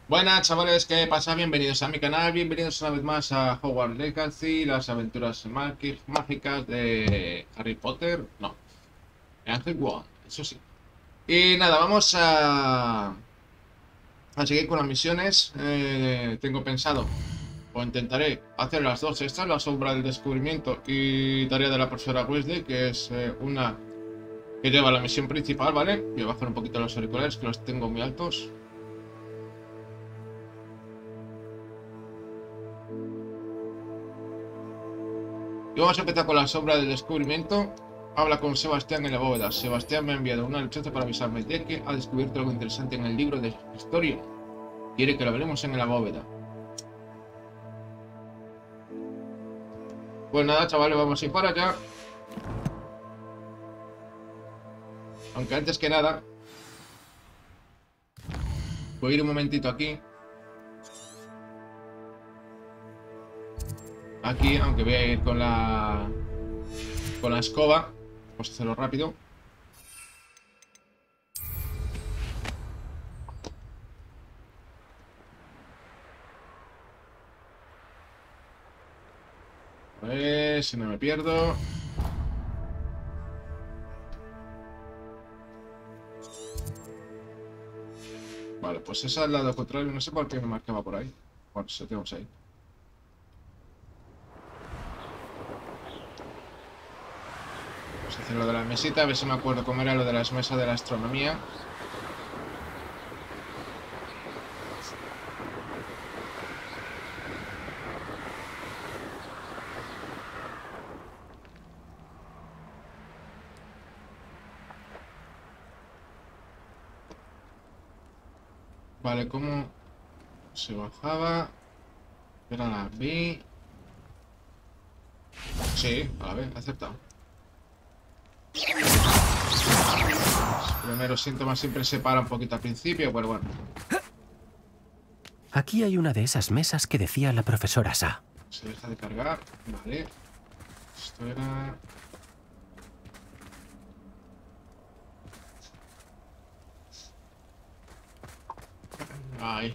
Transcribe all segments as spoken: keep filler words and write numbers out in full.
Buenas chavales, ¿qué pasa? Bienvenidos a mi canal, bienvenidos una vez más a Hogwarts Legacy, las aventuras maqui- mágicas de Harry Potter, no, de Ángel Wand, eso sí. Y nada, vamos a, a seguir con las misiones. Eh, tengo pensado, o intentaré hacer las dos estas, la sombra del descubrimiento y tarea de la profesora Weasley, que es eh, una que lleva la misión principal, ¿vale? Voy a bajar un poquito los auriculares, que los tengo muy altos. Y vamos a empezar con la sombra del descubrimiento. Habla con Sebastián en la bóveda. Sebastián me ha enviado una luchaza para avisarme de que ha descubierto algo interesante en el libro de historia. Quiere que lo veremos en la bóveda. Pues nada, chavales, vamos a ir para allá. Aunque antes que nada, voy a ir un momentito aquí. Aquí, aunque voy a ir con la con la escoba. Vamos a hacerlo rápido. A ver si no me pierdo. Vale, pues esa al lado contrario. No sé por qué me marcaba por ahí. Bueno, se tenemos ahí. Vamos a hacer lo de la mesita. A ver si me acuerdo cómo era lo de las mesas de la astronomía. Vale, ¿cómo se bajaba? Era la B. Sí, a la B, aceptado. Los primeros síntomas siempre se paran un poquito al principio, pero bueno. Aquí hay una de esas mesas que decía la profesora Sa. Se deja de cargar, vale. Esto era... Ahí.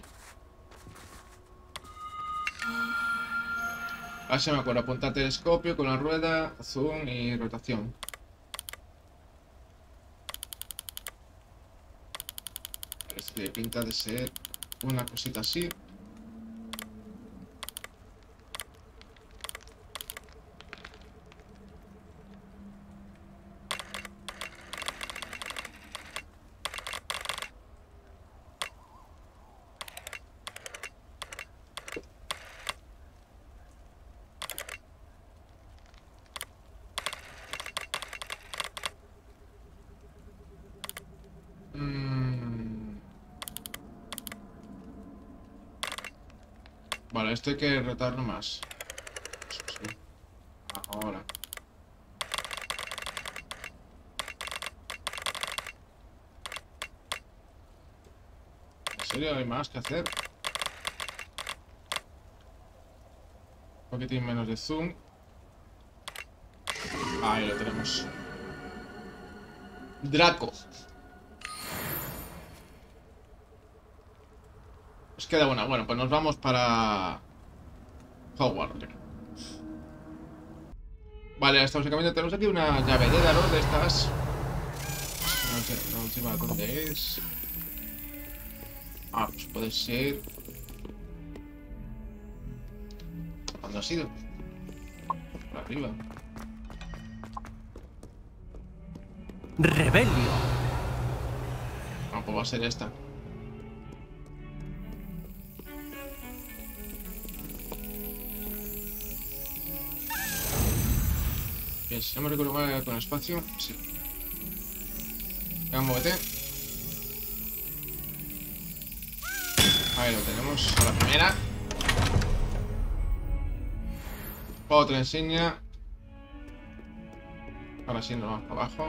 Ahora se me acuerdo, apunta telescopio con la rueda, zoom y rotación. Parece que pinta de ser una cosita así. Mm. Vale, esto hay que rotarlo más. Eso sí. Ahora. ¿En serio hay más que hacer? Un poquitín menos de zoom. Ahí lo tenemos. Draco. Nos queda una. Bueno, pues nos vamos para Hogwarts. Vale, estamos en camino. Tenemos aquí una llave de Daro de estas. No sé, no sé para dónde es. Ah, pues puede ser. ¿Dónde ha sido? Por arriba. ¡Rebelio! Ah, pues va a ser esta. Bien, si no me recuerdo mal con espacio. Sí. Venga, muévete. Ahí lo tenemos a la primera. Otra insignia. Ahora sí nos vamos para abajo.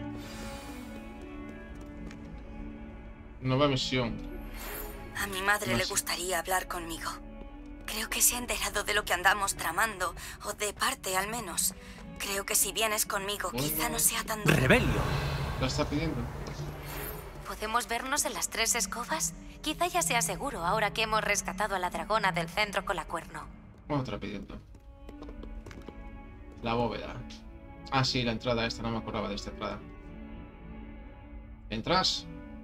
Nueva misión. A mi madre No le sé. gustaría hablar conmigo. Creo que se ha enterado de lo que andamos tramando, o de parte al menos. Creo que si vienes conmigo, Bueno. quizá no sea tan duro. ¡Rebelio! La está pidiendo. ¿Podemos vernos en las tres escobas? Quizá ya sea seguro ahora que hemos rescatado a la dragona del centro con la cuerno. Otra pidiendo. La bóveda. Ah, sí, la entrada esta, no me acordaba de esta entrada. ¿Entras?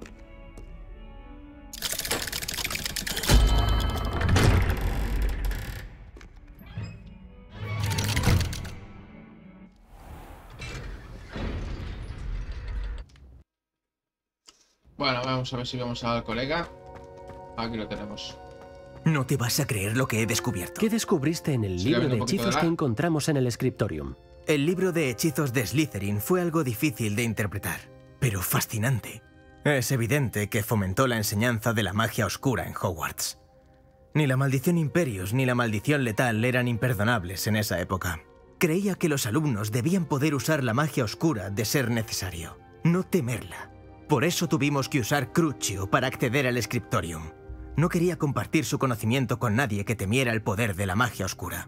Bueno, vamos a ver si vemos al colega. Aquí lo tenemos. No te vas a creer lo que he descubierto. ¿Qué descubriste en el Sigue libro habiendo de un poquito de hechizos lag. que encontramos en el Scriptorium? El libro de hechizos de Slytherin fue algo difícil de interpretar, pero fascinante. Es evidente que fomentó la enseñanza de la magia oscura en Hogwarts. Ni la maldición Imperius ni la maldición letal eran imperdonables en esa época. Creía que los alumnos debían poder usar la magia oscura de ser necesario, no temerla. Por eso tuvimos que usar Crucio para acceder al Scriptorium. No quería compartir su conocimiento con nadie que temiera el poder de la magia oscura.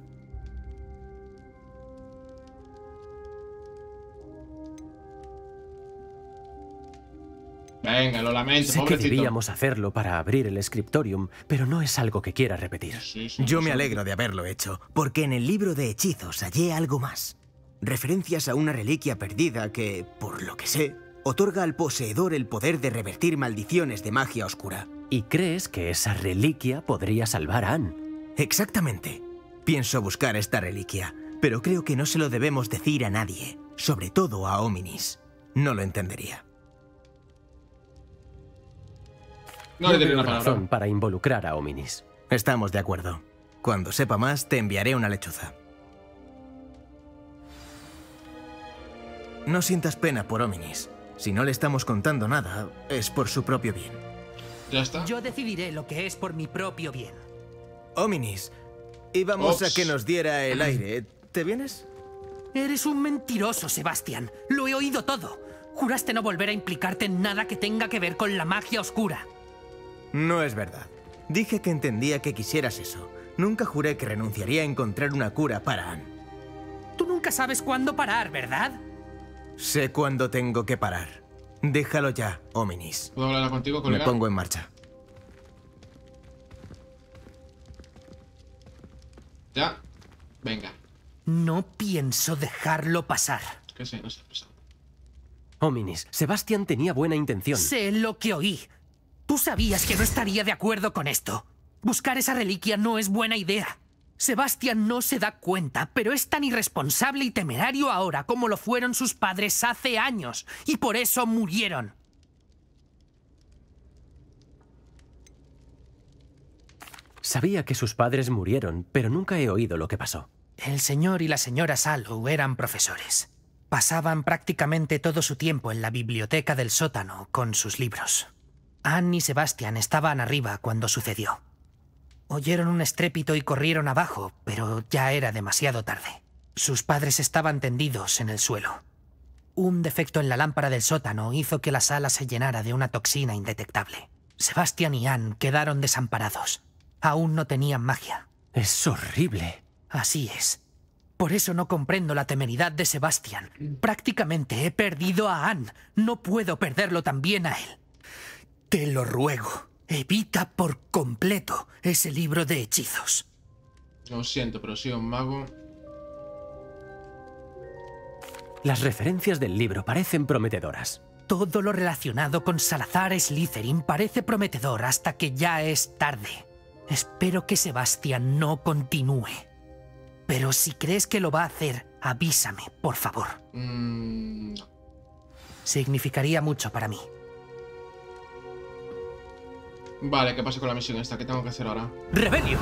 Venga, lo lamento, Sé que pobrecito. debíamos hacerlo para abrir el Scriptorium, pero no es algo que quiera repetir. Sí, sí, Yo sí, me sí. alegro de haberlo hecho, porque en el libro de hechizos hallé algo más. Referencias a una reliquia perdida que, por lo que sé, otorga al poseedor el poder de revertir maldiciones de magia oscura. ¿Y crees que esa reliquia podría salvar a Anne? Exactamente. Pienso buscar esta reliquia, pero creo que no se lo debemos decir a nadie, sobre todo a Hominis. No lo entendería. No le diré veo una palabra. razón para involucrar a Hominis. Estamos de acuerdo. Cuando sepa más, te enviaré una lechuza. No sientas pena por Hominis. Si no le estamos contando nada, es por su propio bien. Ya está. Yo decidiré lo que es por mi propio bien. Hominis, íbamos Ops. a que nos diera el aire. ¿Te vienes? Eres un mentiroso, Sebastián. Lo he oído todo. Juraste no volver a implicarte en nada que tenga que ver con la magia oscura. No es verdad. Dije que entendía que quisieras eso. Nunca juré que renunciaría a encontrar una cura para Anne. Tú nunca sabes cuándo parar, ¿verdad? Sé cuándo tengo que parar. Déjalo ya, Hominis. ¿Puedo hablar contigo, Me colega? pongo en marcha. Ya. Venga. No pienso dejarlo pasar. Que sí, no sé. Pues... Hominis, Sebastián tenía buena intención. Sé lo que oí. Tú sabías que no estaría de acuerdo con esto. Buscar esa reliquia no es buena idea. Sebastián no se da cuenta, pero es tan irresponsable y temerario ahora como lo fueron sus padres hace años, y por eso murieron. Sabía que sus padres murieron, pero nunca he oído lo que pasó. El señor y la señora Sallow eran profesores. Pasaban prácticamente todo su tiempo en la biblioteca del sótano con sus libros. Anne y Sebastián estaban arriba cuando sucedió. Oyeron un estrépito y corrieron abajo, pero ya era demasiado tarde. Sus padres estaban tendidos en el suelo. Un defecto en la lámpara del sótano hizo que la sala se llenara de una toxina indetectable. Sebastián y Anne quedaron desamparados. Aún no tenían magia. Es horrible. Así es. Por eso no comprendo la temeridad de Sebastián. Prácticamente he perdido a Anne. No puedo perderlo también a él. Te lo ruego. Evita por completo ese libro de hechizos. Lo siento, pero soy un mago. Las referencias del libro parecen prometedoras. Todo lo relacionado con Salazar Slytherin parece prometedor hasta que ya es tarde. Espero que Sebastián no continúe. Pero si crees que lo va a hacer, avísame, por favor. Mm, no. Significaría mucho para mí. Vale, ¿qué pasa con la misión esta? ¿Qué tengo que hacer ahora? ¡Rebelio!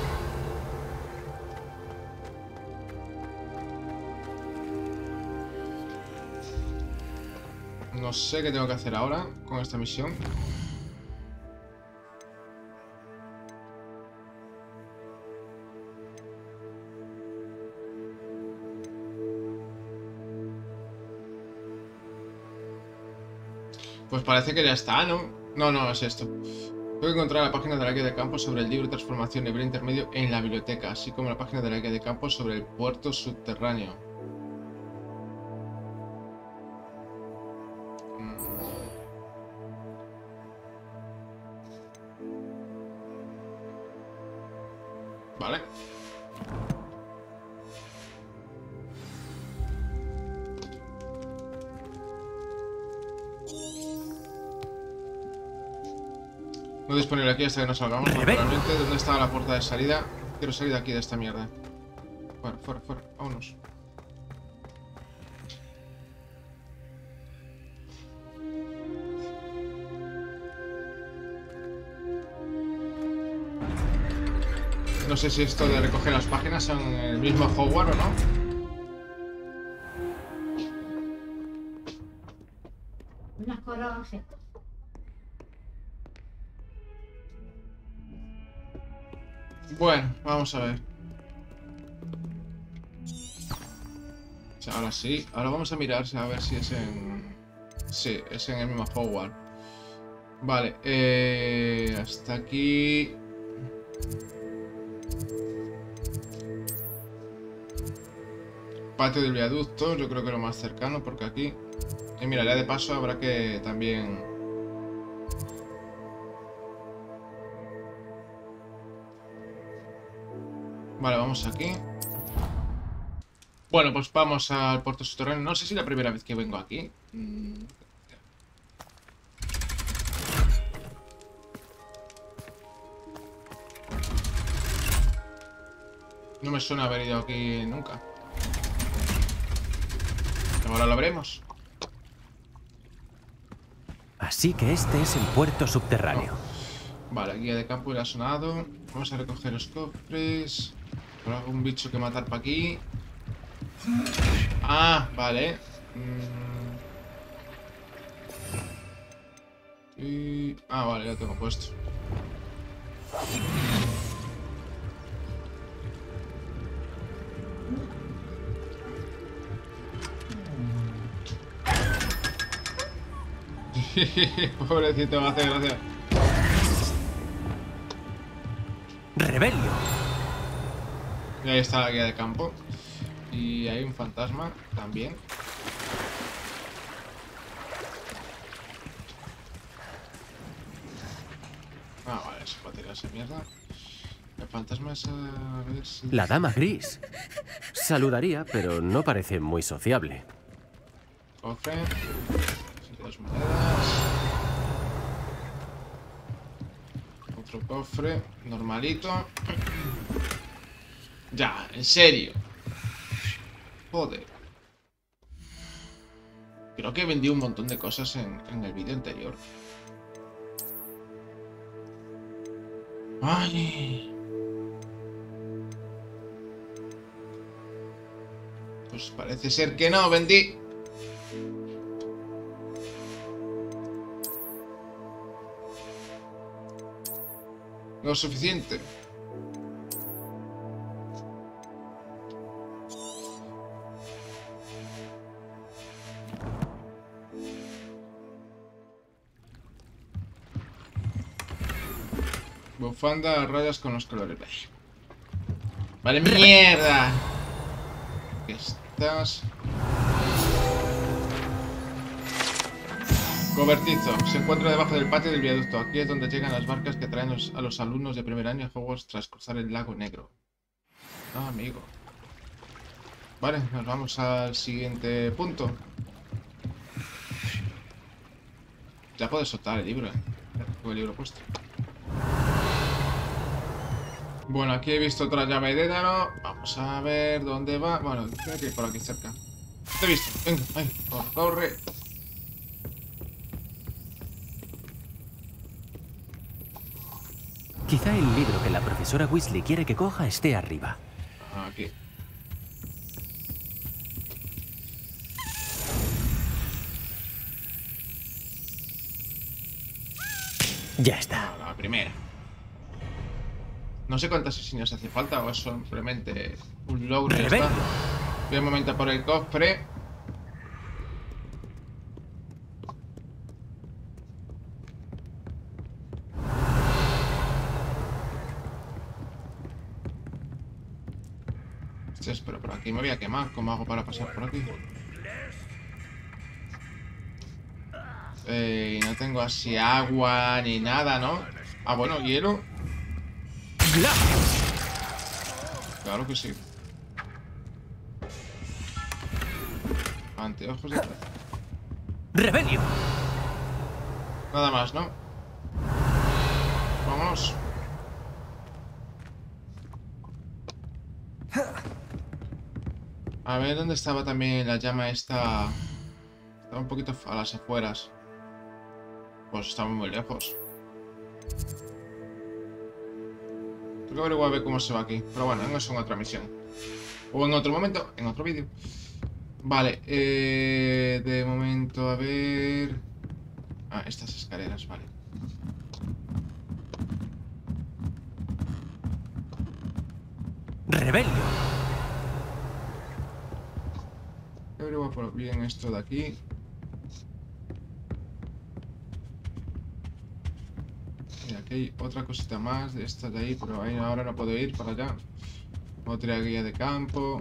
No sé qué tengo que hacer ahora con esta misión. Pues parece que ya está, ¿no? No, no, es esto. Tengo que encontrar la página de la guía de campo sobre el libro de transformación nivel intermedio en la biblioteca, así como la página de la guía de campo sobre el puerto subterráneo. Vale. No disponible aquí hasta que nos salgamos. Naturalmente, ¿dónde está la puerta de salida? Quiero salir de aquí, de esta mierda. Fuera, fuera, fuera. Vámonos. No sé si esto de recoger las páginas son el mismo Hogwarts o no. Unas coronas. Bueno, vamos a ver. Ahora sí, ahora vamos a mirar a ver si es en... Sí, es en el mismo Hogwarts. Vale, eh... hasta aquí... Patio del viaducto, yo creo que lo más cercano, porque aquí... Y mira, ya de paso habrá que también... Vale, vamos aquí. Bueno, pues vamos al puerto subterráneo. No sé si es la primera vez que vengo aquí. No me suena haber ido aquí nunca. Ahora lo veremos. Así que este es el puerto subterráneo. Oh. Vale, guía de campo ya ha sonado. Vamos a recoger los cofres. ¿Habrá algún bicho que matar para aquí? Ah, vale. Mm. Y... Ah, vale, ya lo tengo puesto. Pobrecito, me hace gracia. ¡Rebelio! Y ahí está la guía de campo. Y hay un fantasma también. Ah, vale, eso va a tirarse mierda. El fantasma es a ver si... La dama gris. Saludaría, pero no parece muy sociable. Cofre. Dos monedas. Otro cofre. Normalito. Ya, en serio. Joder. Creo que vendí un montón de cosas en, en el vídeo anterior. Ay. Pues parece ser que no, vendí. Lo suficiente. Bufanda a rayas con los colores. Vale, mierda. Aquí estás. Cobertizo. Se encuentra debajo del patio del viaducto. Aquí es donde llegan las barcas que traen los, a los alumnos de primer año a Hogwarts tras cruzar el lago negro. Ah, amigo. Vale, nos vamos al siguiente punto. Ya puedes soltar el libro, eh. Tengo el libro puesto. Bueno, aquí he visto otra llave de Dédalo. Vamos a ver dónde va. Bueno, tiene que ir por aquí cerca. Te he visto. Venga, ahí, corre, corre. Quizá el libro que la profesora Weasley quiere que coja esté arriba. Aquí. Ya está. La primera. No sé cuántos asesinos hace falta o es simplemente un logro y ya está. Voy un momento por el cofre. Hostias, pero por aquí me voy a quemar. ¿Cómo hago para pasar por aquí? Eh, no tengo así agua ni nada, ¿no? Ah, bueno, hielo. Claro que sí. Anteojos de... ¡Rebelio! Nada más, ¿no? Vámonos. A ver, ¿dónde estaba también la llama esta? Estaba un poquito a las afueras. Pues estaba muy lejos. Tengo que averiguar a ver cómo se va aquí. Pero bueno, eso en otra misión. O en otro momento, en otro vídeo. Vale, eh, de momento, a ver... Ah, estas escaleras, vale. ¡Rebelio! Averiguar por bien esto de aquí. Y aquí hay otra cosita más de estas de ahí, pero ahí ahora no puedo ir para allá. Otra guía de campo.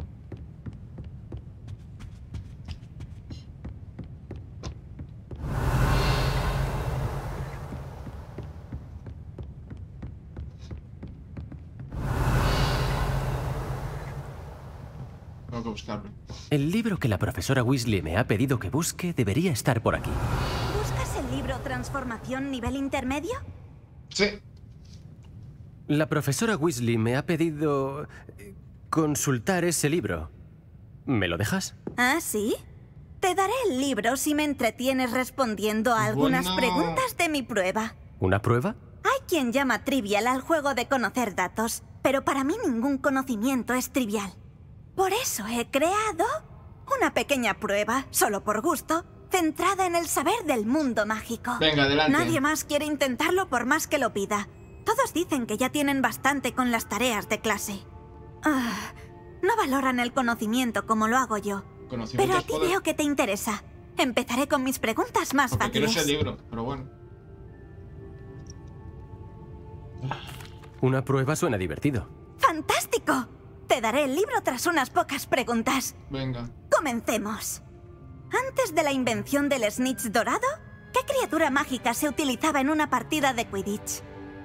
Tengo que buscarlo. El libro que la profesora Weasley me ha pedido que busque debería estar por aquí. ¿Buscas el libro Transformación nivel intermedio? Sí. La profesora Weasley me ha pedido eh, consultar ese libro. ¿Me lo dejas? ¿Ah, sí? Te daré el libro si me entretienes respondiendo a algunas Bueno. preguntas de mi prueba. ¿Una prueba? Hay quien llama trivial al juego de conocer datos, pero para mí ningún conocimiento es trivial. Por eso he creado una pequeña prueba, solo por gusto, centrada en el saber del mundo mágico. Venga, adelante. Nadie más quiere intentarlo por más que lo pida. Todos dicen que ya tienen bastante con las tareas de clase. Ah, no valoran el conocimiento como lo hago yo. Conocimiento Pero a es ti poder. veo que te interesa. Empezaré con mis preguntas más Porque quiero fáciles. ese libro, pero bueno. Una prueba suena divertido. ¡Fantástico! Te daré el libro tras unas pocas preguntas. Venga. Comencemos. Antes de la invención del snitch dorado, ¿qué criatura mágica se utilizaba en una partida de Quidditch?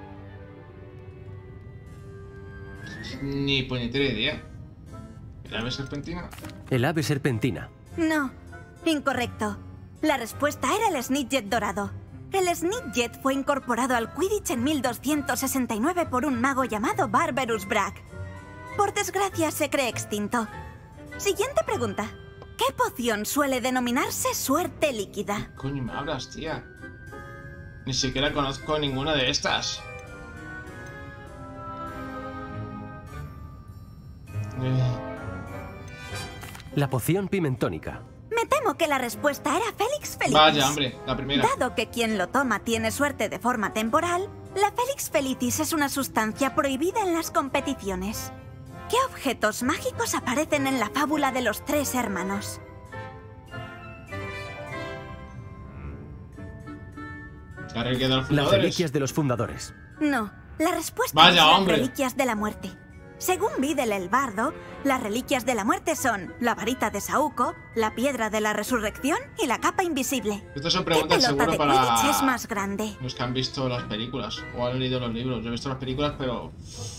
Ni puñetera idea. ¿El ave serpentina? El ave serpentina. No, incorrecto. La respuesta era el Snitchjet dorado. El Snitchjet fue incorporado al Quidditch en mil doscientos sesenta y nueve por un mago llamado Barberus Bragg. Por desgracia se cree extinto. Siguiente pregunta. ¿Qué poción suele denominarse suerte líquida? ¿Qué coño me hablas, tía? Ni siquiera conozco ninguna de estas. Eh, La poción pimentónica. Me temo que la respuesta era Félix Felicis. Vaya, hombre, la primera. Dado que quien lo toma tiene suerte de forma temporal, la Félix Felicis es una sustancia prohibida en las competiciones. ¿Qué objetos mágicos aparecen en la fábula de los tres hermanos? La reliquia de los Las fundadores. reliquias de los fundadores. No, la respuesta Vaya, es las hombre. reliquias de la muerte. Según Videl el bardo, las reliquias de la muerte son la varita de Saúco, la piedra de la resurrección y la capa invisible. Estas son ¿Qué preguntas pelota seguro de para Quidditch es más grande? los que han visto las películas o han leído los libros. Yo he visto las películas, pero...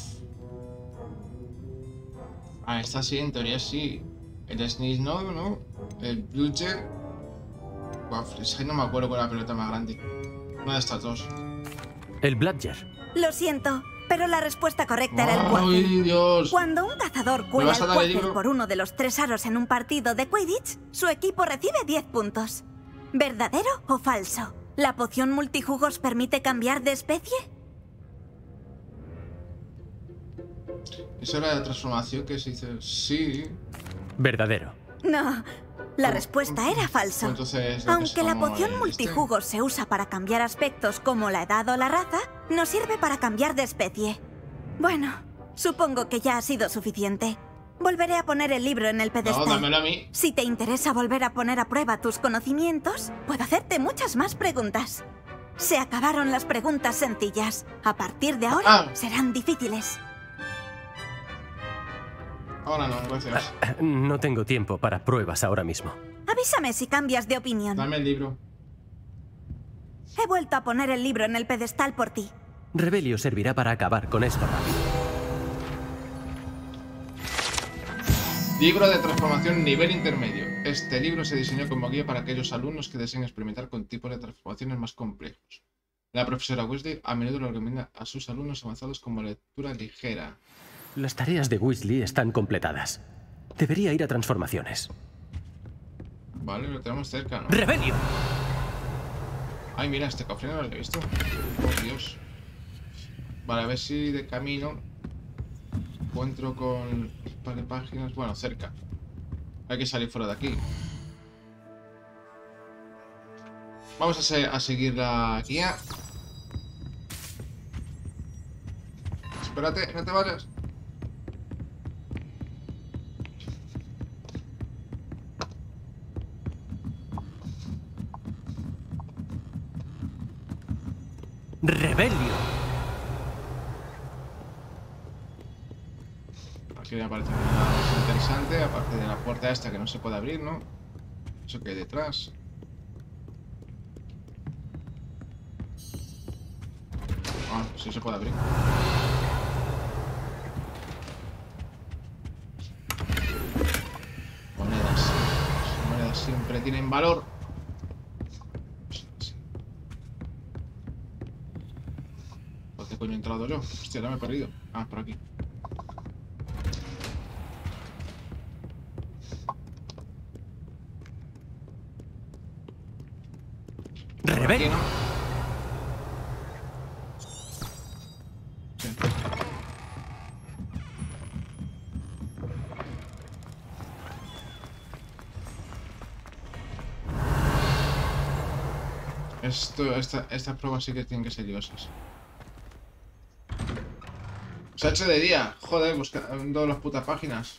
Ah, esta sí, en teoría sí. El Sneeze no, ¿no? El Bludger... Wow, es que no me acuerdo cuál es la pelota más grande. Una de estas dos. El Bludger. Lo siento, pero la respuesta correcta era el ¡Ay, Quaffle. Dios! Cuando un cazador cuela vas a el dar el Quaffle libro? por uno de los tres aros en un partido de Quidditch, su equipo recibe diez puntos. ¿Verdadero o falso? ¿La poción multijugos permite cambiar de especie? ¿Eso era la transformación que se dice? Sí. Verdadero. No, la respuesta era falso. Entonces, lo que es Aunque la como poción el multijugos se usa para cambiar aspectos como la edad o la raza, no sirve para cambiar de especie. Bueno, supongo que ya ha sido suficiente. Volveré a poner el libro en el este. pedestal. No, dámelo a mí. Si te interesa volver a poner a prueba tus conocimientos, puedo hacerte muchas más preguntas. Se acabaron las preguntas sencillas. A partir de ahora Ah. serán difíciles. Ahora no, gracias. No tengo tiempo para pruebas ahora mismo. Avísame si cambias de opinión. Dame el libro. He vuelto a poner el libro en el pedestal por ti. Rebelio servirá para acabar con esto rápido. Libro de transformación nivel intermedio. Este libro se diseñó como guía para aquellos alumnos que deseen experimentar con tipos de transformaciones más complejos. La profesora Weasley a menudo lo recomienda a sus alumnos avanzados como lectura ligera. Las tareas de Weasley están completadas. Debería ir a transformaciones. Vale, lo tenemos cerca, ¿no? ¡Rebelio! Ay, mira, este cofre no lo he visto. Oh, Dios. Vale, a ver si de camino encuentro con un par de páginas. Bueno, cerca. Hay que salir fuera de aquí. Vamos a, se a seguir la guía. Espérate, no te vayas. ¡Rebelio! Aquí me parece nada más interesante, aparte de la puerta esta que no se puede abrir, ¿no? Eso que hay detrás. Ah, sí se puede abrir. Monedas. Las monedas siempre tienen valor. ¿Dónde coño he entrado yo? Hostia, ya me he perdido. Ah, por aquí. ¡Rebelio! Aquí, ¿no? Sí. Esto, esta, estas pruebas sí que tienen que ser liosas. Se ha hecho de día. Joder, buscando las putas páginas.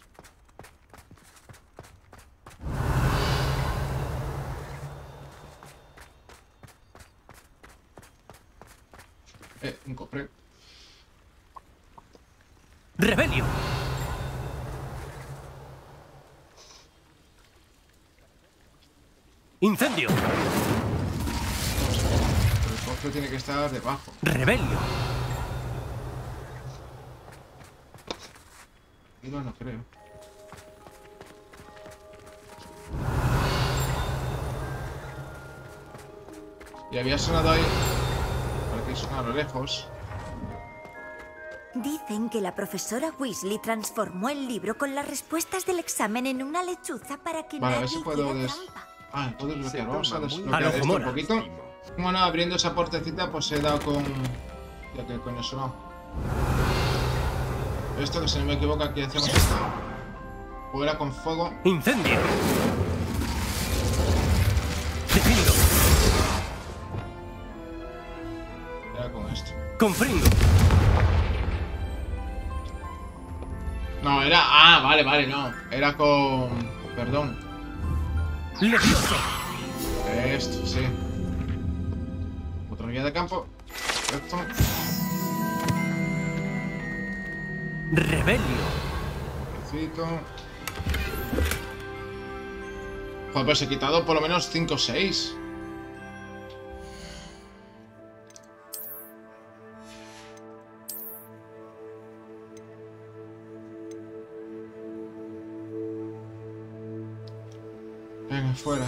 Eh, un cofre. ¡Rebelio! ¡Incendio! El cofre tiene que estar debajo. ¡Rebelio! No, no creo. Y había sonado ahí. Por aquí suena a lo lejos. Dicen que la profesora Weasley transformó el libro con las respuestas del examen en una lechuza para que Vale, a nadie ver si puedo hiciera des... trampa. Ah, puedo desbloquear. Vamos a A desbloquear lo esto un Gomora. poquito. Bueno, abriendo esa puertecita, pues he dado con... Ya que coño sonó. Esto, que si no me equivoco, aquí hacemos esto. O era con fuego. ¡Incendio! ¡Defindo! Era con esto. ¡Confringo! No, era... Ah, vale, vale, no. Era con... Perdón. ¡Levioso! Esto, sí. Otra guía de campo. Esto. ¡Rebelio! Necesito. Joder, pues he quitado por lo menos cinco o seis. Venga, fuera.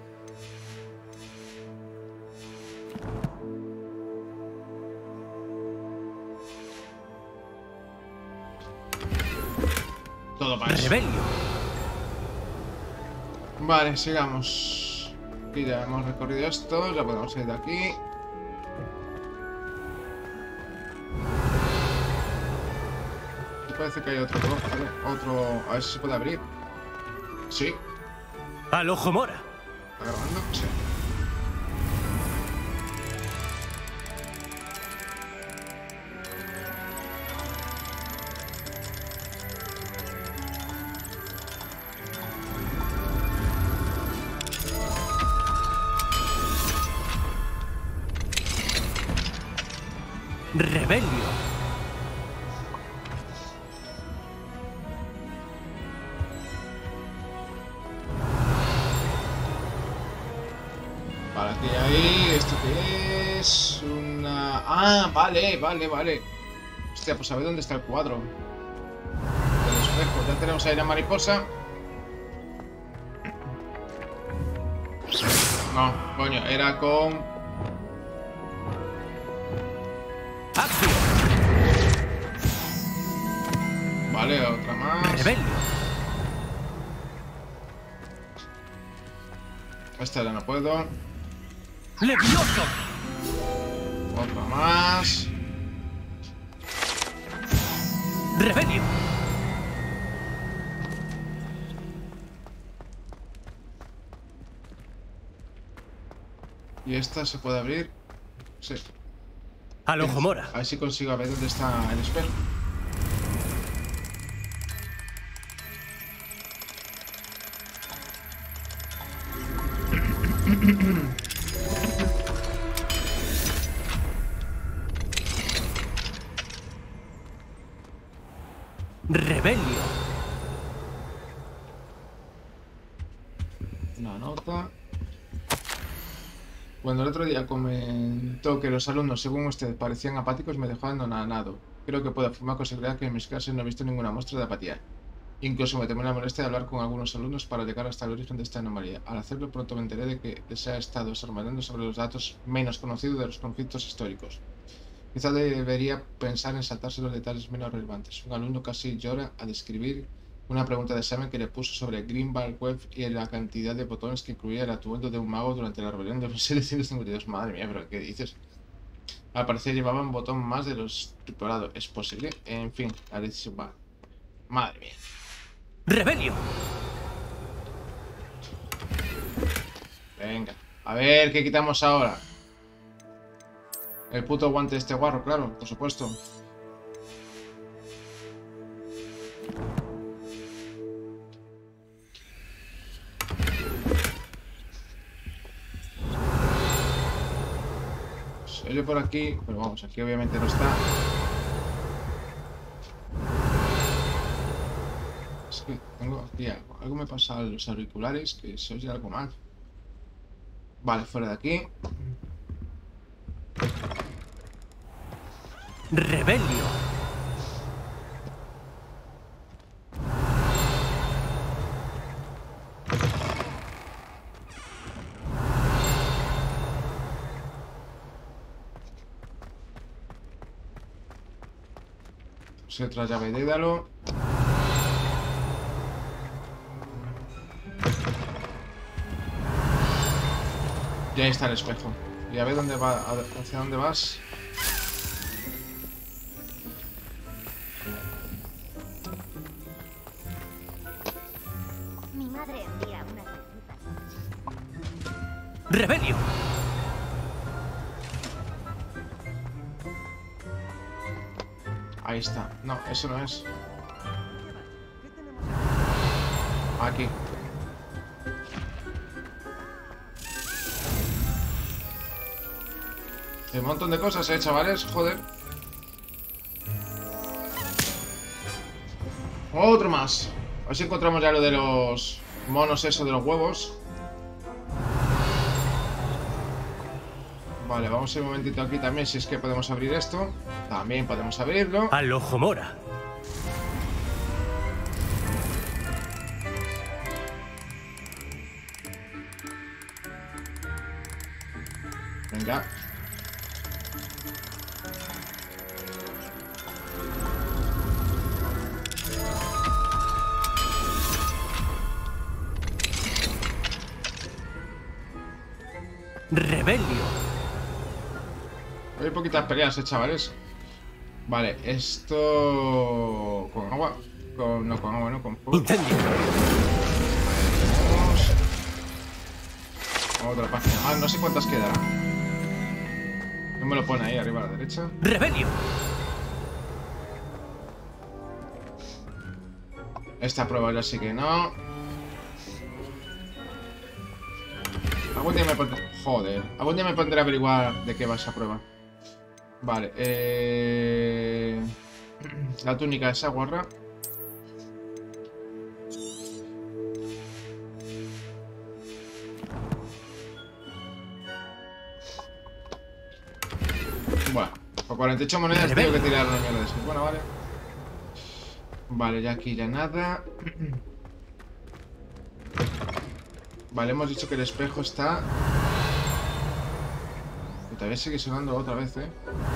Todo para eso. ¡Rebelio! Vale, sigamos. Aquí ya hemos recorrido esto, ya podemos ir de aquí. Y parece que hay otro, ¿vale? Otro... A ver si se puede abrir. Sí. ¡Al ojo mora! ¿Está grabando? Sí. ¡Rebelio! Vale, aquí hay... ¿Esto qué es? Una... Ah, vale, vale, vale. Hostia, pues a ver dónde está el cuadro. El espejo. Ya tenemos ahí la mariposa. No, coño, era con... ¡Acción! Vale, otra más. ¡Rebelio! Esta ya no puedo. ¡Levioso! Otra más. ¡Rebelio! Y esta se puede abrir. Sí. ¡Al ojo mora! A ver si consigo a ver dónde está el espejo. ¡Rebelio! Una nota. Cuando el otro día comentó que los alumnos, según usted, parecían apáticos, me dejó anonadado. Creo que puedo afirmar con seguridad que en mis clases no he visto ninguna muestra de apatía. Incluso me tomé la molestia de hablar con algunos alumnos para llegar hasta el origen de esta anomalía. Al hacerlo, pronto me enteré de que se ha estado sorprendiendo sobre los datos menos conocidos de los conflictos históricos. Quizá debería pensar en saltarse los detalles menos relevantes. Un alumno casi llora al describir una pregunta de examen que le puso sobre Grimwald Web y la cantidad de botones que incluía el atuendo de un mago durante la rebelión de mil setecientos cincuenta y dos. Madre mía, pero ¿qué dices? Al parecer llevaba un botón más de los tripulados. ¿Es posible? En fin, la decisión va. Madre mía. ¡Rebelio! Venga. A ver, ¿qué quitamos ahora? El puto guante de este guarro, claro, por supuesto. Se oye por aquí, pero vamos, aquí obviamente no está. Es que tengo aquí algo. Algo me pasa a los auriculares, que se oye algo mal. Vale, fuera de aquí. ¡Rebelio! Sí, otra llave de Dédalo. Y ahí está el espejo. Y a ver dónde va, hacia dónde vas. Mi madre envía una tarjeta. ¡Rebelio! Ahí está. No, eso no es. Aquí. Hay un montón de cosas, eh, chavales. Joder. Otro más. A ver si encontramos ya lo de los monos, eso de los huevos. Vale, vamos a ir un momentito aquí también, si es que podemos abrir esto. También podemos abrirlo. ¡Al ojo mora! Venga. ¡Rebelio! Hay poquitas peleas, eh, chavales. Vale, esto... Con agua. Con... No, con agua, no, con fuego. ¡Incendio! Vamos. Otra página más. No sé cuántas quedará. No me lo pone ahí arriba a la derecha. ¡Rebelio! Esta prueba ya sí que no. Algún día me pondré... Joder. Algún día me pondré a averiguar de qué va esa prueba. Vale. Eh... La túnica de esa guarra. Bueno. Por cuarenta y ocho monedas tengo que tirar una mierda de eso. Bueno, vale. Vale, ya aquí ya nada. Vale, hemos dicho que el espejo está Todavía sigue sonando otra vez, ¿eh?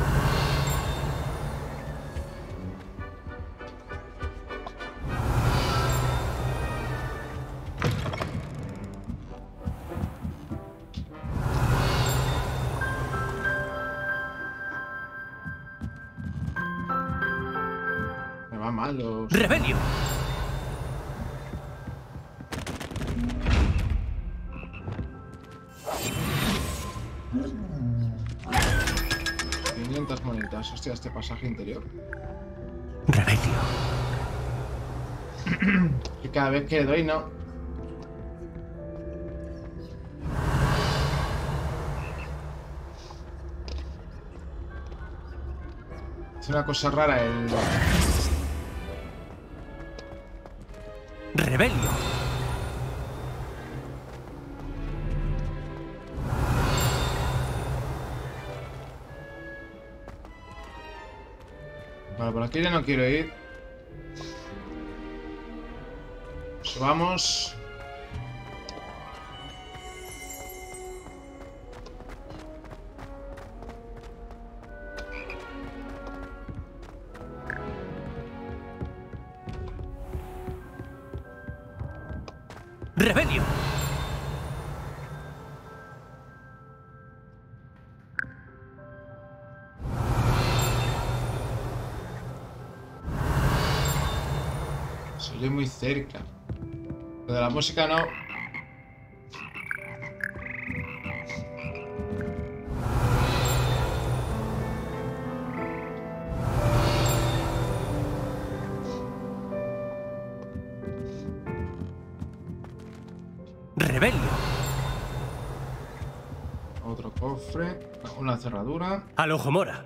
Me va mal los... ¡Rebelio! quinientas monedas. Hostia, este pasaje interior. ¡Rebelio! Y cada vez que le doy, no. Es una cosa rara el... ¡Rebelio! Vale, por aquí ya no quiero ir. Pues vamos. ¡Rebelio! Estoy muy cerca. Lo de la música no. ¡Rebelio! Otro cofre. Una cerradura. ¡Al ojo mora!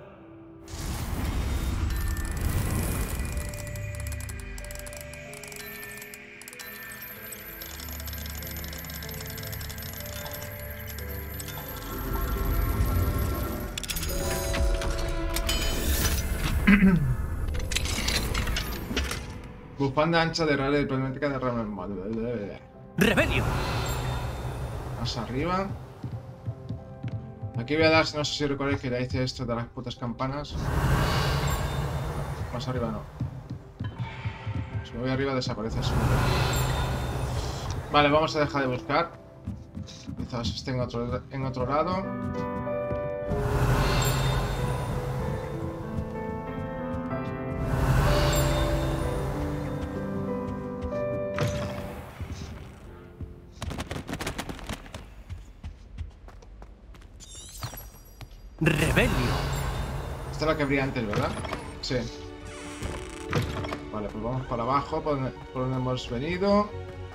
Bufanda ancha de rara diplomática de rama. ¡Rebelio! Más arriba. Aquí voy a dar, no sé si recordáis que ya hice esto de las putas campanas. Más arriba no. Si me voy arriba desaparece eso. Vale, vamos a dejar de buscar. Quizás esté en otro, en otro lado. ¡Rebelio! Esta es la que abría antes, ¿verdad? Sí. Vale, pues vamos para abajo, por donde, por donde hemos venido.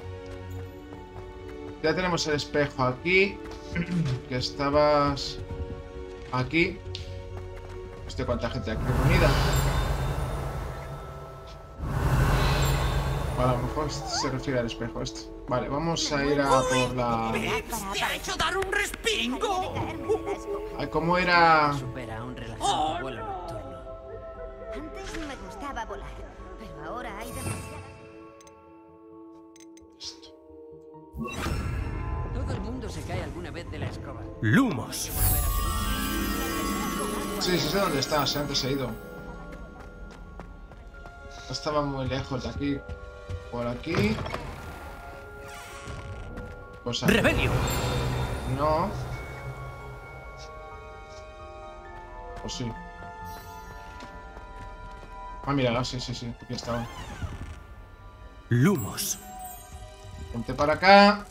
Ya tenemos el espejo aquí. Que estabas... aquí. Hostia, cuánta gente aquí reunida. Vale, a lo mejor se refiere al espejo este. Vale, vamos a ir a por la... ¡Te ha hecho dar un respingo! Ay, ¿cómo era? Supera un relajante vuelo nocturno. Antes me gustaba volar, pero ahora hay demasiadas... Todo el mundo se cae alguna vez de la escoba. ¡Lumos! Sí, sí sé dónde está, si antes he ido. Estaba muy lejos de aquí. Por aquí. Pues aquí. ¡Rebelio! No. Pues sí. Ah, mira, sí, sí, sí. Aquí estaba. ¡Lumos! Ponte para acá.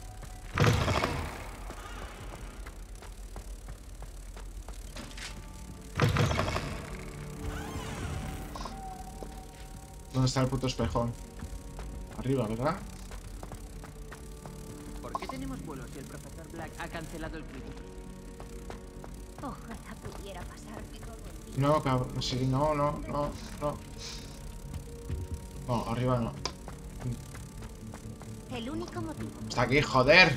¿Dónde está el puto espejón? Arriba, ¿verdad? ¿Por qué tenemos vuelos si el profesor Black ha cancelado el crítico? Ojalá pudiera pasar mejor el día. No, cabrón. Sí, no, no, no, no. No, arriba no. El único motivo. Está aquí, joder.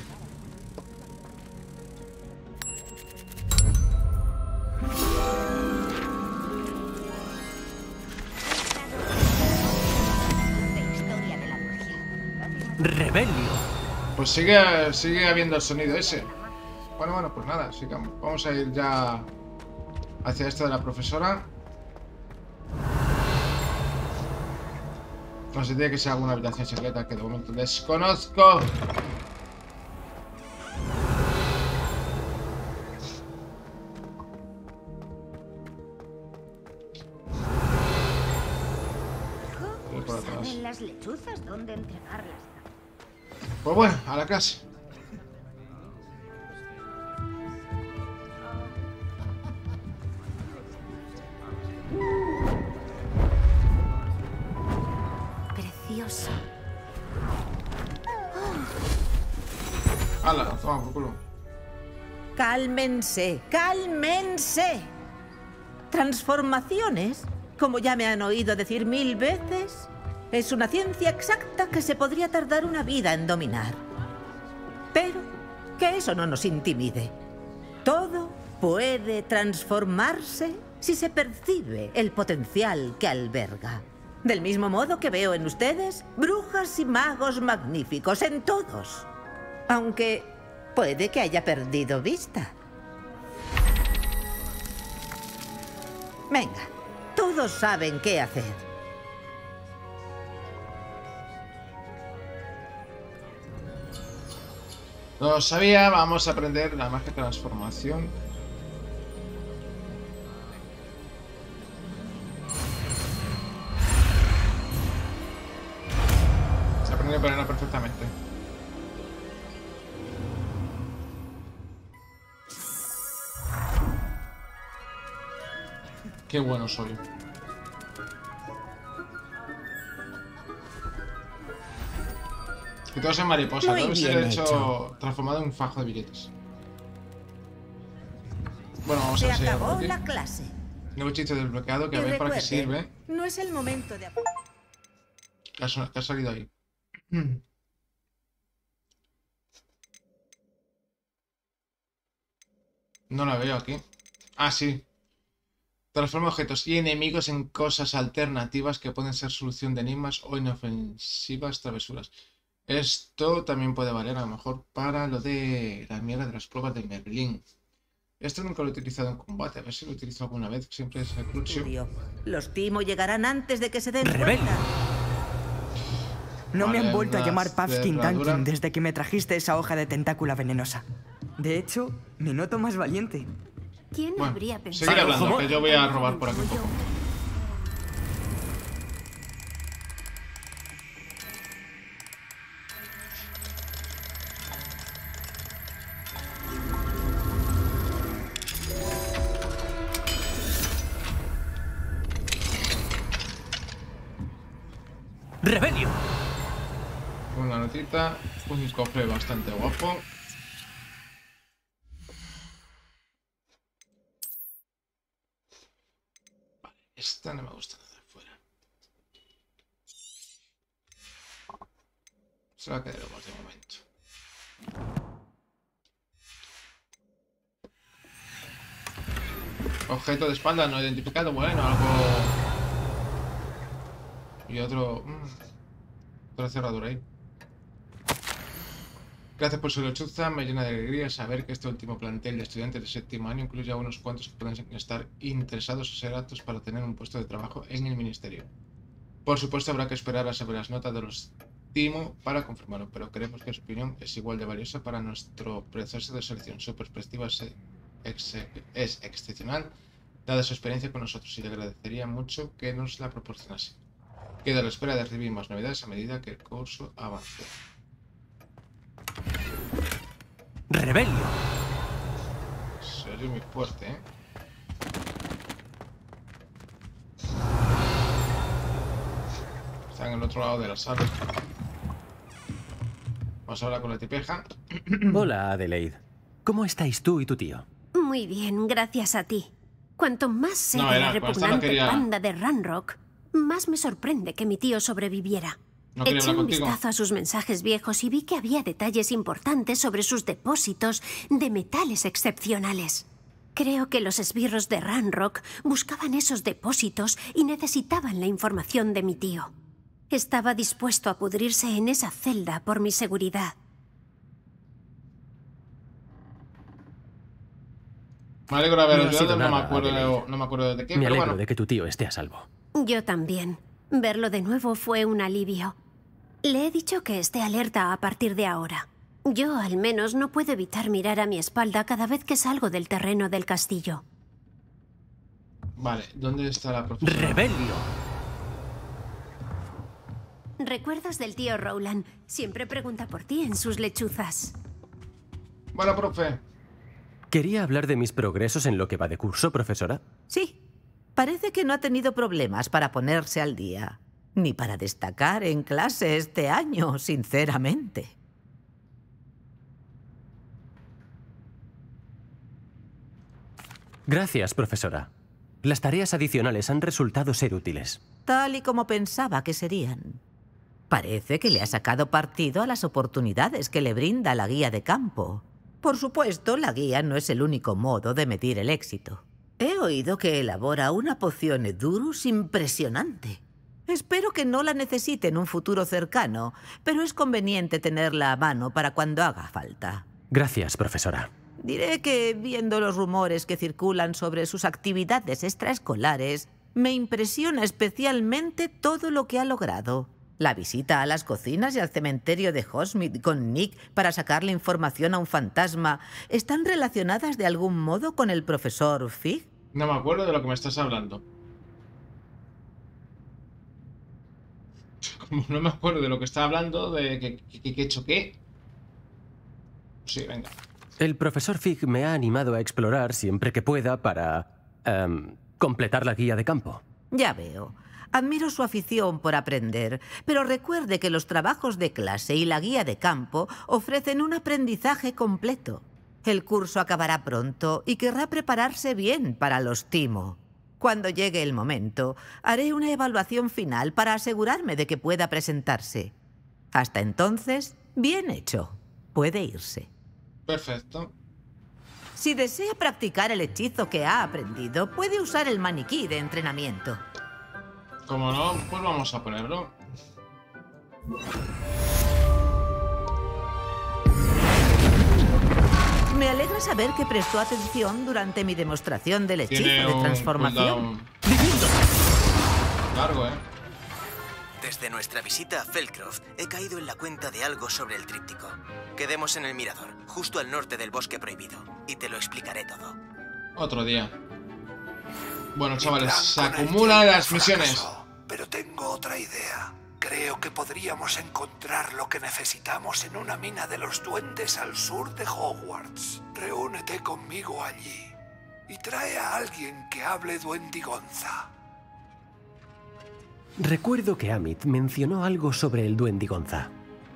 De historia de la magia. ¡Rebelio! Pues sigue, sigue habiendo el sonido ese. Bueno, bueno, pues nada, sigamos. Vamos a ir ya hacia esta de la profesora. No sé, tiene que ser alguna habitación secreta que de momento desconozco. ¿Saben las lechuzas dónde entregarlas? Pues bueno, a la clase. Precioso. Hala, toma por culo. Cálmense, cálmense. Transformaciones, como ya me han oído decir mil veces, es una ciencia exacta que se podría tardar una vida en dominar. Pero que eso no nos intimide. Todo puede transformarse si se percibe el potencial que alberga. Del mismo modo que veo en ustedes brujas y magos magníficos, en todos. Aunque puede que haya perdido vista. Venga, todos saben qué hacer. No lo sabía, vamos a aprender la magia de transformación. Se aprendió a ponerla perfectamente. Qué bueno soy. Que todos en mariposa, Muy debe bien ser hecho, hecho. transformado en un fajo de billetes. Bueno, vamos a Se enseñar acabó por aquí. la clase. Nuevo chiste desbloqueado que Y a ver para qué recuerde, sirve. no es el momento de... ¿Qué ha, son- qué ha salido ahí? No la veo aquí. Ah, sí. Transforma objetos y enemigos en cosas alternativas que pueden ser solución de enigmas o inofensivas travesuras. Esto también puede valer a lo mejor para lo de la mierda de las pruebas de Merlín. Esto nunca lo he utilizado en combate, a ver si lo utilizo alguna vez. Siempre es el crucio. Estudio. Los Timo llegarán antes de que se den Rebelde. cuenta. No me Vale, han vuelto a unas llamar Puffskin cerraduras. Tankin desde que me trajiste esa hoja de tentácula venenosa. De hecho, me noto más valiente. ¿Quién Bueno, habría pensado? seguir hablando, que yo voy a robar por aquí un poco. ¡Rebelio! Una notita, un cofre bastante guapo. Vale, esta no me gusta nada fuera. Se va a quedar igual de momento. Objeto de espalda no identificado, bueno, algo... Y otro... mm, otra cerradura ahí. Gracias por su lechuza, me llena de alegría saber que este último plantel de estudiantes de séptimo año incluye a unos cuantos que pueden estar interesados o ser aptos para tener un puesto de trabajo en el ministerio. Por supuesto habrá que esperar a saber las notas de los Timo para confirmarlo, pero creemos que su opinión es igual de valiosa para nuestro proceso de selección. Su perspectiva es, ex es excepcional, dada su experiencia con nosotros, y le agradecería mucho que nos la proporcionase. Queda a la espera de recibir más novedades a medida que el curso avance. ¡Rebelio! Soy muy fuerte, ¿eh? Está en el otro lado de la sala. Vamos a hablar con la tipeja. Hola, Adelaide. ¿Cómo estáis tú y tu tío? Muy bien, gracias a ti. Cuanto más sé No, de era, la con esta no repugnante quería- banda de Ranrock, más me sorprende que mi tío sobreviviera. No quería Eché hablar un contigo. vistazo a sus mensajes viejos y vi que había detalles importantes sobre sus depósitos de metales excepcionales. Creo que los esbirros de Ranrock buscaban esos depósitos y necesitaban la información de mi tío. Estaba dispuesto a pudrirse en esa celda por mi seguridad. Me alegro de haber No ha sido ayudado, no me nada, acuerdo, Adelaide. no me acuerdo de qué, Me pero alegro bueno. de que tu tío esté a salvo. Yo también. Verlo de nuevo fue un alivio. Le he dicho que esté alerta a partir de ahora. Yo, al menos, no puedo evitar mirar a mi espalda cada vez que salgo del terreno del castillo. Vale, ¿dónde está la profesora? ¡Rebelio! Recuerdos del tío Rowland. Siempre pregunta por ti en sus lechuzas. Bueno, profe. ¿Quería hablar de mis progresos en lo que va de curso, profesora? Sí. Parece que no ha tenido problemas para ponerse al día. Ni para destacar en clase este año, sinceramente. Gracias, profesora. Las tareas adicionales han resultado ser útiles. Tal y como pensaba que serían. Parece que le ha sacado partido a las oportunidades que le brinda la guía de campo. Por supuesto, la guía no es el único modo de medir el éxito. He oído que elabora una poción Edurus impresionante. Espero que no la necesite en un futuro cercano, pero es conveniente tenerla a mano para cuando haga falta. Gracias, profesora. Diré que, viendo los rumores que circulan sobre sus actividades extraescolares, me impresiona especialmente todo lo que ha logrado. La visita a las cocinas y al cementerio de Hogsmeade con Nick para sacarle información a un fantasma ¿están relacionadas de algún modo con el profesor Fig? No me acuerdo de lo que me estás hablando. Como no me acuerdo de lo que está hablando, de que, que, que choqué. Sí, venga. El profesor Fig me ha animado a explorar siempre que pueda para... em, completar la guía de campo. Ya veo. Admiro su afición por aprender, pero recuerde que los trabajos de clase y la guía de campo ofrecen un aprendizaje completo. El curso acabará pronto y querrá prepararse bien para los timo. Cuando llegue el momento, haré una evaluación final para asegurarme de que pueda presentarse. Hasta entonces, bien hecho. Puede irse. Perfecto. Si desea practicar el hechizo que ha aprendido, puede usar el maniquí de entrenamiento. Como no, pues vamos a ponerlo. Me alegra saber que prestó atención durante mi demostración del hechizo Tiene de un transformación. Largo, ¿eh? Desde nuestra visita a Felcroft, he caído en la cuenta de algo sobre el tríptico. Quedemos en el mirador, justo al norte del bosque prohibido, y te lo explicaré todo. Otro día. Bueno, chavales, se acumulan las misiones. Pero tengo otra idea. Creo que podríamos encontrar lo que necesitamos en una mina de los duendes al sur de Hogwarts. Reúnete conmigo allí y trae a alguien que hable duendigonza. Recuerdo que Amit mencionó algo sobre el duendigonza.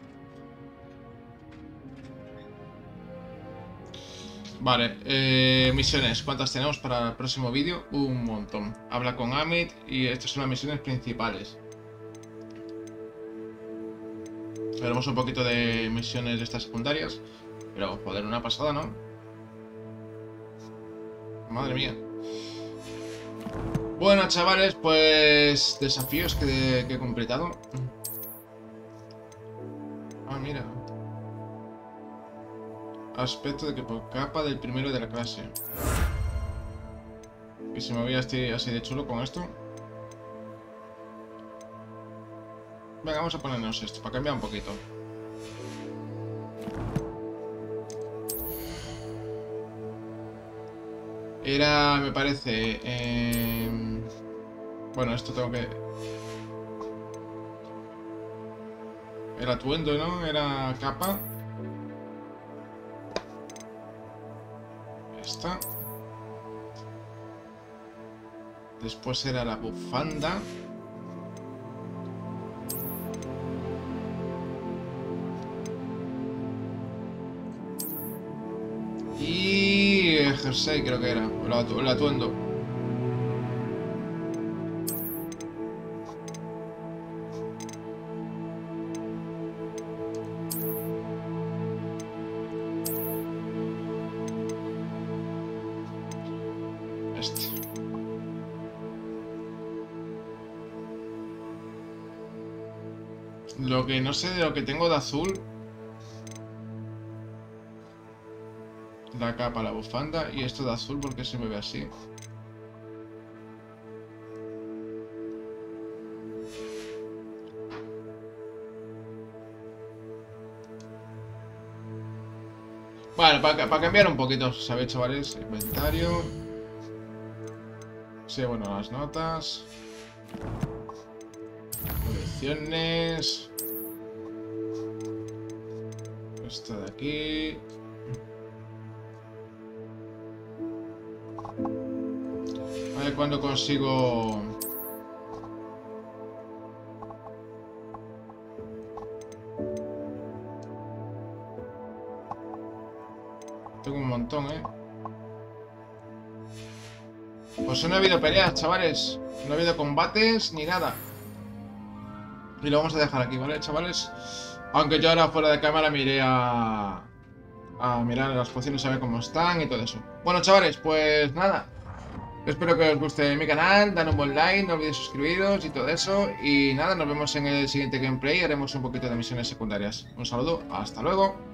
Vale, eh, misiones. ¿Cuántas tenemos para el próximo vídeo? Un montón. Habla con Amit y estas son las misiones principales. Veremos un poquito de misiones de estas secundarias. Pero, joder, una pasada, ¿no? Madre mía. Bueno, chavales, pues... desafíos que, que he completado. Ah, mira. Aspecto de que por capa del primero de la clase. Y si me voy así, así de chulo con esto. Venga, vamos a ponernos esto para cambiar un poquito. Era, me parece... Eh... Bueno, esto tengo que... Era atuendo, ¿no? Era capa. Esta. Después era la bufanda. Y el jersey creo que era, el, atu el atuendo. Este. Lo que no sé de lo que tengo de azul. La capa, la bufanda. Y esto de azul, porque se me ve así. Bueno, para, para cambiar un poquito, ¿sabéis, chavales? Inventario. Sí, bueno, las notas. Colecciones. Esto de aquí. A ver cuándo consigo... Tengo un montón, ¿eh? Pues no ha habido peleas, chavales. No ha habido combates ni nada. Y lo vamos a dejar aquí, ¿vale, chavales? Aunque yo ahora fuera de cámara me iré a... a mirar las pociones, a ver cómo están y todo eso. Bueno, chavales, pues nada. Espero que os guste mi canal. Dan un buen like, no olvidéis suscribiros y todo eso. Y nada, nos vemos en el siguiente gameplay. Haremos un poquito de misiones secundarias. Un saludo, hasta luego.